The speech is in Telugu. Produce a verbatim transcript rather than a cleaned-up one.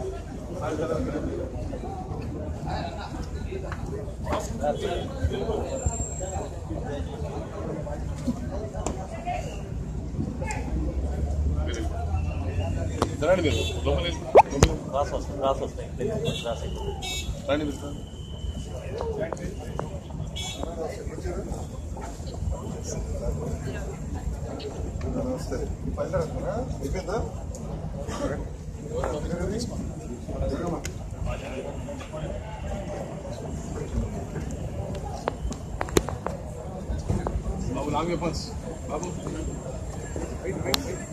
రండి మీరు లోపల రాసి వస్తాయి రాసి వస్తాయి రాసి రండి మీరు నమస్తే పైన అయిపోయిందా బాబు లాంగ్ వెపన్స్ బాబు